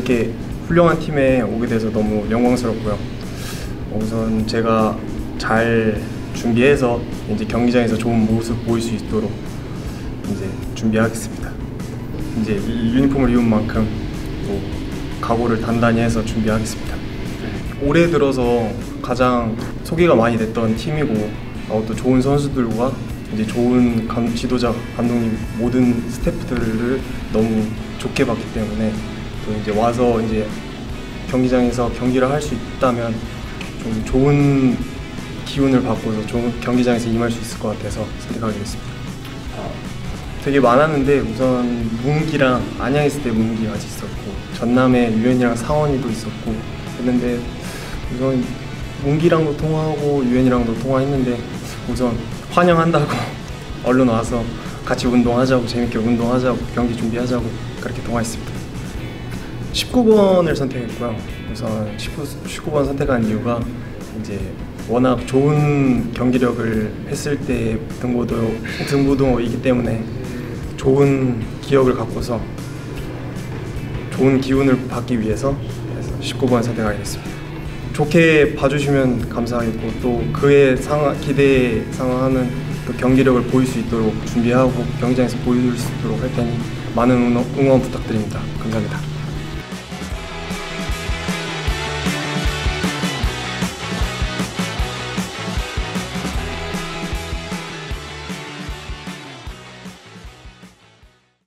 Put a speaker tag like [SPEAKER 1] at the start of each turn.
[SPEAKER 1] 이렇게 훌륭한 팀에 오게 돼서 너무 영광스럽고요. 우선 제가 잘 준비해서 이제 경기장에서 좋은 모습 보일 수 있도록 이제 준비하겠습니다. 이제 이 유니폼을 입은 만큼 또 각오를 단단히 해서 준비하겠습니다. 올해 들어서 가장 소개가 많이 됐던 팀이고 또 좋은 선수들과 이제 좋은 지도자, 감독님 모든 스태프들을 너무 좋게 봤기 때문에 또 이제 와서 이제 경기장에서 경기를 할 수 있다면 좀 좋은 기운을 받고서 좋은 경기장에서 임할 수 있을 것 같아서 선택하게 됐습니다. 되게 많았는데 우선 문기랑 안양 있을 때 문기 같이 있었고 전남에 유현이랑 상원이도 있었고 했는데 우선 문기랑도 통화하고 유현이랑도 통화했는데 우선 환영한다고 얼른 와서 같이 운동하자고 재밌게 운동하자고 경기 준비하자고 그렇게 통화했습니다. 19번을 선택했고요. 우선 19번 선택한 이유가 이제 워낙 좋은 경기력을 했을 때 등부도이기 때문에 좋은 기억을 갖고서 좋은 기운을 받기 위해서 19번 선택하게 됐습니다. 좋게 봐주시면 감사하겠고 또 그의 기대에 상응하는 또 경기력을 보일 수 있도록 준비하고 경기장에서 보여줄 수 있도록 할 테니 많은 응원 부탁드립니다. 감사합니다.